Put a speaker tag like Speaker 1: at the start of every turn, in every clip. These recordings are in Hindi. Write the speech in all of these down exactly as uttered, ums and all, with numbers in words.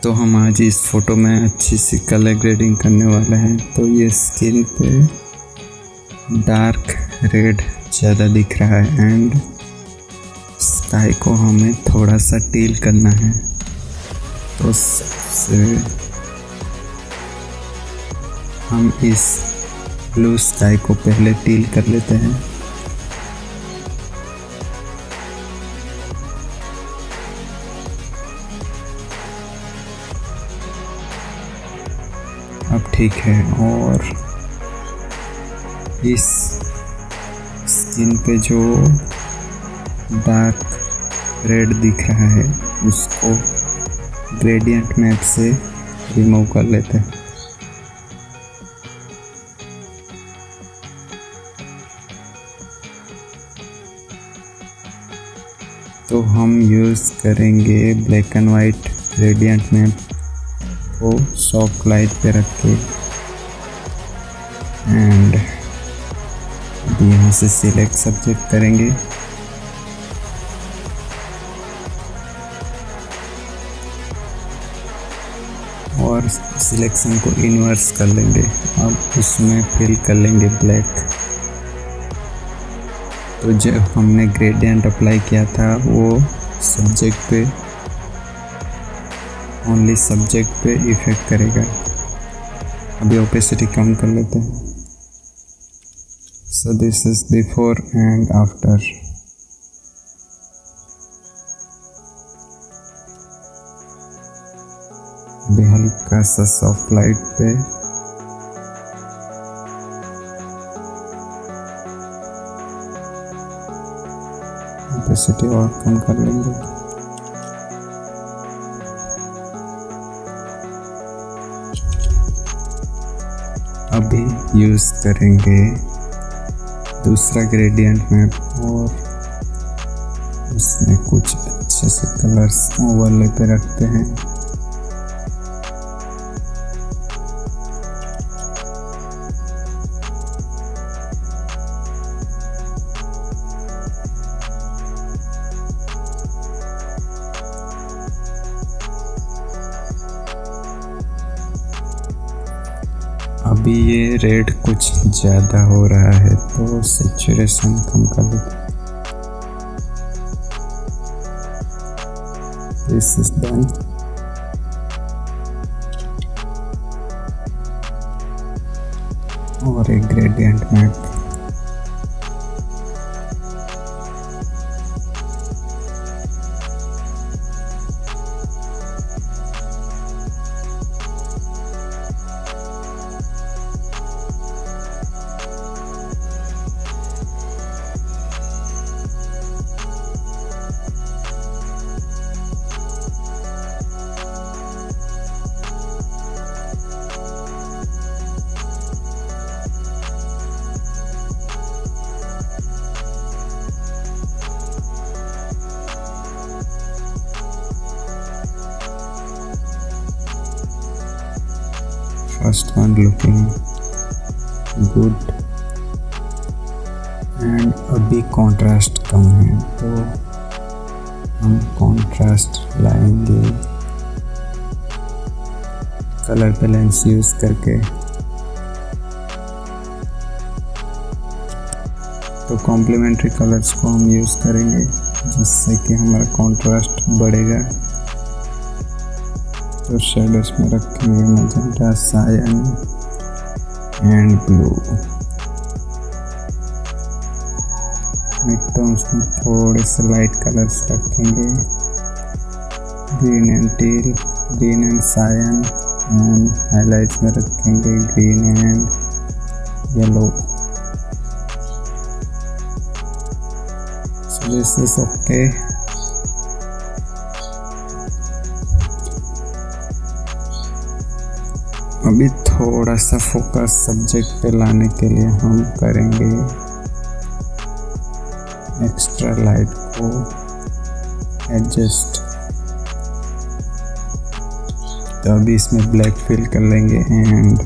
Speaker 1: तो हम आज इस फ़ोटो में अच्छी सी कलर ग्रेडिंग करने वाले हैं। तो ये स्किन पे डार्क रेड ज़्यादा दिख रहा है एंड स्काई को हमें थोड़ा सा टील करना है। तो सबसे हम इस ब्लू स्काई को पहले टील कर लेते हैं। अब ठीक है, और इस स्किन पे जो डार्क रेड दिख रहा है उसको ग्रेडियंट मैप से रिमूव कर लेते हैं। तो हम यूज़ करेंगे black and white gradient map को सॉफ्ट लाइट पे रख के एंड अभी यहाँ से सिलेक्ट सब्जेक्ट करेंगे और सिलेक्शन को इन्वर्स कर लेंगे। अब उसमें फिल कर लेंगे ब्लैक। तो जब हमने ग्रेडियंट अप्लाई किया था वो सब्जेक्ट पे, ओनली सब्जेक्ट पे इफेक्ट करेगा। अभी ओपेसिटी कम कर लेते हैं। So this is before and after. अभी हल्का सा सॉफ्ट लाइट पे ओपेसिटी और कम कर लेंगे। अभी यूज़ करेंगे दूसरा ग्रेडियंट मैप और उसमें कुछ अच्छे से कलर्स ओवरले पे रखते हैं। अभी ये रेड कुछ ज़्यादा हो रहा है तो सैचुरेशन कम कर देते हैं। This is done. और एक gradient map first one looking good and अभी कंट्रास्ट कम है तो हम कंट्रास्ट लाएंगे कलर बैलेंस यूज करके। तो कॉम्प्लीमेंट्री कलर्स को हम यूज करेंगे जिससे कि हमारा कंट्रास्ट बढ़ेगा। तो शेडोज में रखेंगे magenta, cyan and blue. Mid tones में थोड़े से लाइट कलर्स रखेंगे, green and teal, green and cyan, and highlights में रखेंगे green and yellow. So this is okay. अभी थोड़ा सा फोकस सब्जेक्ट पे लाने के लिए हम करेंगे एक्स्ट्रा लाइट को एडजस्ट। तो अभी इसमें ब्लैक फिल कर लेंगे एंड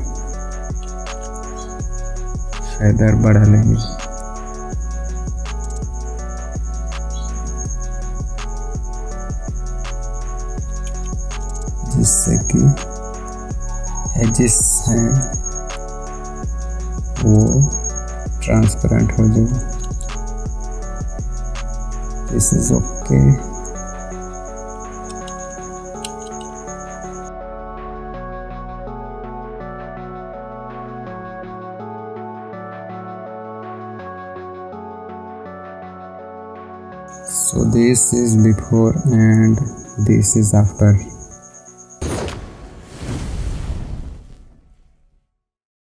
Speaker 1: फेदर बढ़ा लेंगे। जिससे कि एजेस हैं वो ट्रांसपेरेंट हो जाए। This is okay. So this is before and this is after